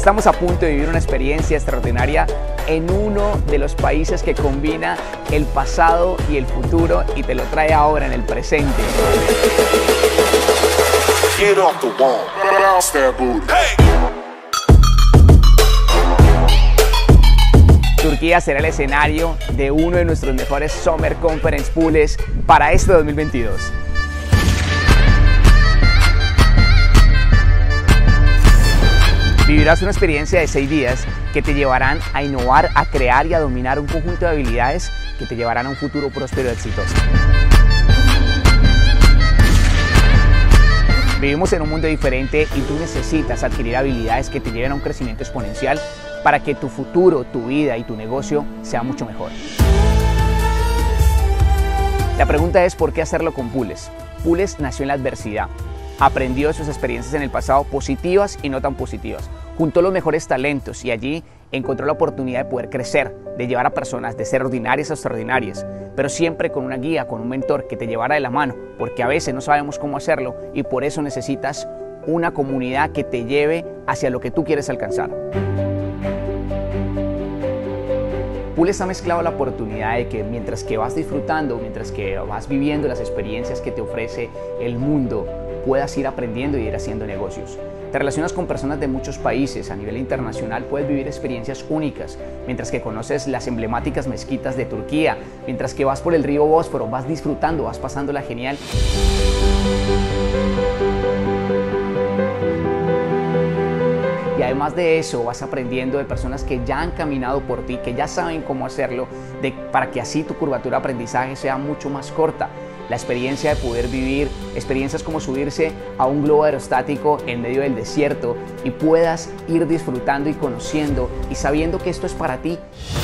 Estamos a punto de vivir una experiencia extraordinaria en uno de los países que combina el pasado y el futuro y te lo trae ahora en el presente. Get off the wall. Bounce that booty. Hey. Turquía será el escenario de uno de nuestros mejores Summer Conference Pools para este 2022. Vivirás una experiencia de 6 días que te llevarán a innovar, a crear y a dominar un conjunto de habilidades que te llevarán a un futuro próspero y exitoso. Vivimos en un mundo diferente y tú necesitas adquirir habilidades que te lleven a un crecimiento exponencial para que tu futuro, tu vida y tu negocio sea mucho mejor. La pregunta es ¿por qué hacerlo con Pools? Pools nació en la adversidad. Aprendió de sus experiencias en el pasado, positivas y no tan positivas. Juntó los mejores talentos y allí encontró la oportunidad de poder crecer, de llevar a personas de ser ordinarias a extraordinarias, pero siempre con una guía, con un mentor que te llevara de la mano, porque a veces no sabemos cómo hacerlo y por eso necesitas una comunidad que te lleve hacia lo que tú quieres alcanzar. Pools ha mezclado la oportunidad de que mientras que vas disfrutando, mientras que vas viviendo las experiencias que te ofrece el mundo, puedas ir aprendiendo y ir haciendo negocios. Te relacionas con personas de muchos países, a nivel internacional puedes vivir experiencias únicas, mientras que conoces las emblemáticas mezquitas de Turquía, mientras que vas por el río Bósforo, vas disfrutando, vas pasándola genial. Y además de eso vas aprendiendo de personas que ya han caminado por ti, que ya saben cómo hacerlo, para que así tu curvatura de aprendizaje sea mucho más corta. La experiencia de poder vivir experiencias como subirse a un globo aerostático en medio del desierto y puedas ir disfrutando y conociendo y sabiendo que esto es para ti.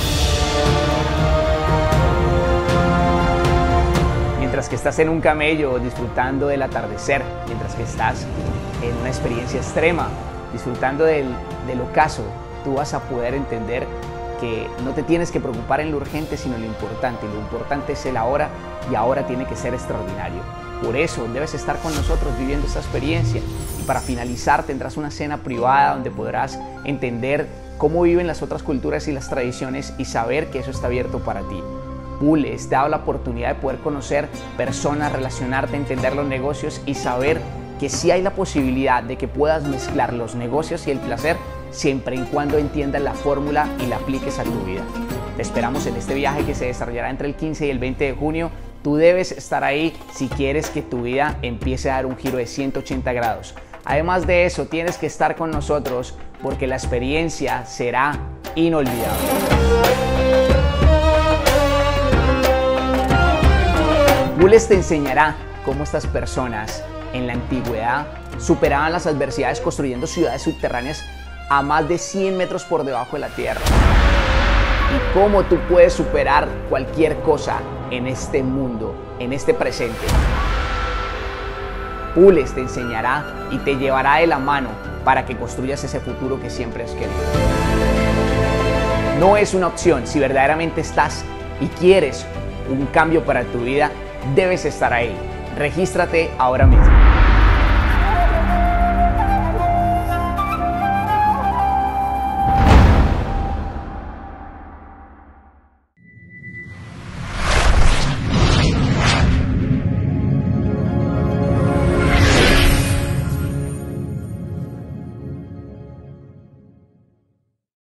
Mientras que estás en un camello disfrutando del atardecer, mientras que estás en una experiencia extrema, disfrutando del ocaso, tú vas a poder entender que no te tienes que preocupar en lo urgente, sino en lo importante. Lo importante es el ahora y ahora tiene que ser extraordinario. Por eso debes estar con nosotros viviendo esta experiencia. Y para finalizar tendrás una cena privada donde podrás entender cómo viven las otras culturas y las tradiciones y saber que eso está abierto para ti. Pools te da la oportunidad de poder conocer personas, relacionarte, entender los negocios y saber que sí hay la posibilidad de que puedas mezclar los negocios y el placer siempre y cuando entiendas la fórmula y la apliques a tu vida. Te esperamos en este viaje que se desarrollará entre el 15 y el 20 de junio. Tú debes estar ahí si quieres que tu vida empiece a dar un giro de 180 grados. Además de eso, tienes que estar con nosotros porque la experiencia será inolvidable. Pools te enseñará cómo estas personas en la antigüedad superaban las adversidades construyendo ciudades subterráneas a más de 100 metros por debajo de la tierra. Y cómo tú puedes superar cualquier cosa en este mundo, en este presente. Pools te enseñará y te llevará de la mano para que construyas ese futuro que siempre has querido. No es una opción. Si verdaderamente estás y quieres un cambio para tu vida, debes estar ahí. Regístrate ahora mismo.